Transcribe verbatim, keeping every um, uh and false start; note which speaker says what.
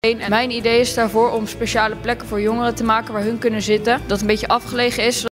Speaker 1: En mijn idee is daarvoor om speciale plekken voor jongeren te maken waar hun kunnen zitten. Dat een beetje afgelegen is.